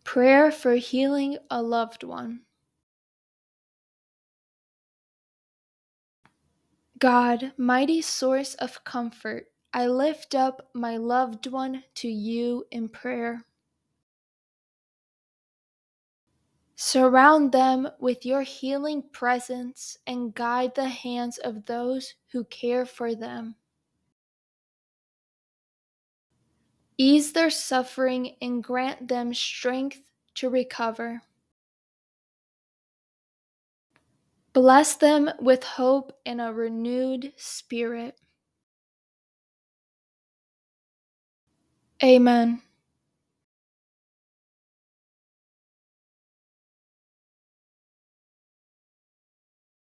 Prayer for healing a loved one. God, mighty source of comfort, I lift up my loved one to you in prayer. Surround them with your healing presence and guide the hands of those who care for them. Ease their suffering and grant them strength to recover. Bless them with hope and a renewed spirit. Amen.